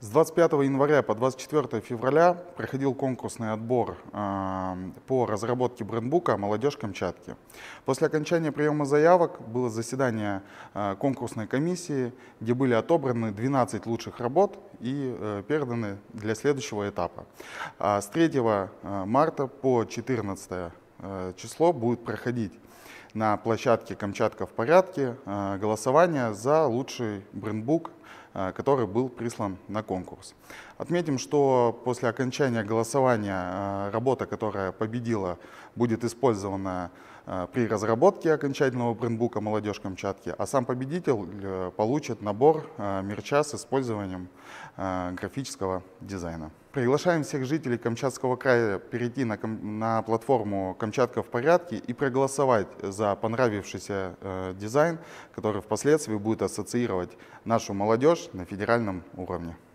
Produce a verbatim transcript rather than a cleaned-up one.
С двадцать пятого января по двадцать четвёртое февраля проходил конкурсный отбор э, по разработке брендбука «Молодежь Камчатки». После окончания приема заявок было заседание э, конкурсной комиссии, где были отобраны двенадцать лучших работ и э, переданы для следующего этапа. А с третьего марта по четырнадцатое э, число будет проходить на площадке «Камчатка в порядке» э, голосование за лучший брендбук, который был прислан на конкурс. Отметим, что после окончания голосования работа, которая победила, будет использована при разработке окончательного брендбука «Молодежь Камчатки», а сам победитель получит набор мерча с использованием графического дизайна. Приглашаем всех жителей Камчатского края перейти на, на платформу «Камчатка в порядке» и проголосовать за понравившийся э, дизайн, который впоследствии будет ассоциировать нашу молодежь на федеральном уровне.